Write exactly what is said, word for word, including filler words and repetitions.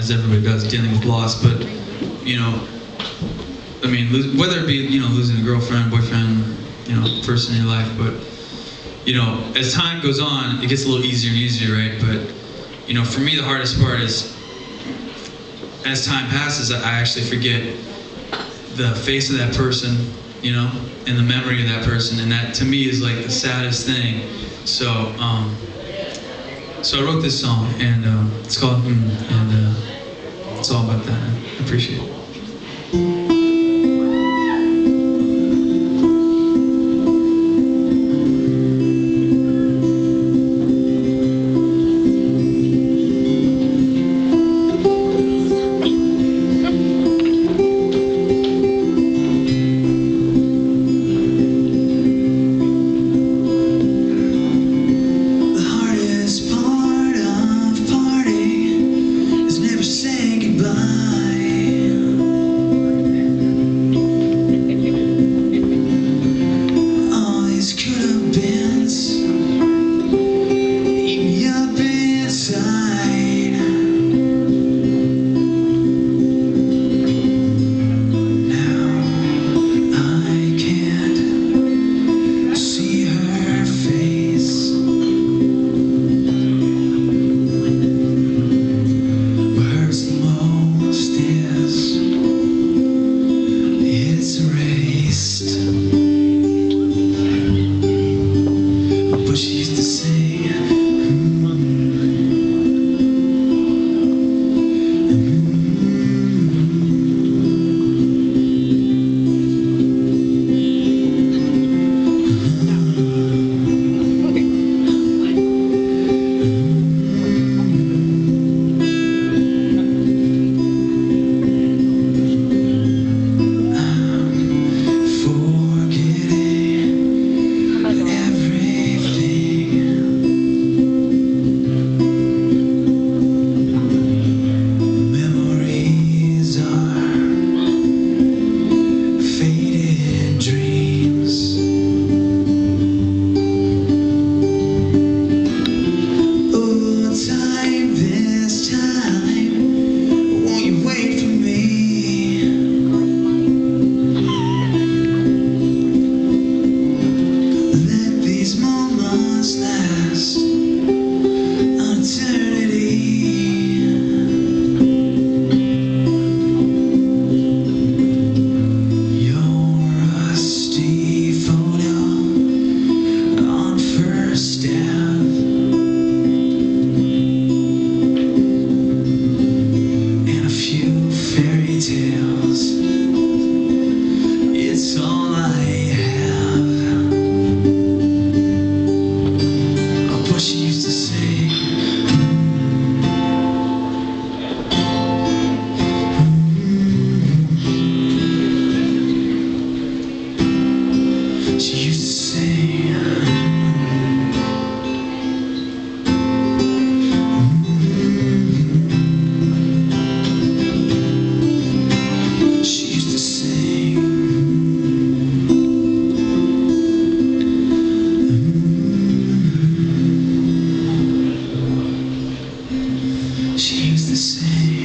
as everybody does, dealing with loss. But you know, I mean, whether it be you know losing a girlfriend, boyfriend, you know, person in your life, but you know, as time goes on, it gets a little easier and easier, right? But you know, for me, the hardest part is as time passes, I actually forget the face of that person, you know, and the memory of that person, and that to me is like the saddest thing. So, um, so I wrote this song, and uh, it's called mm, and uh, it's all about that. I appreciate it. She used to say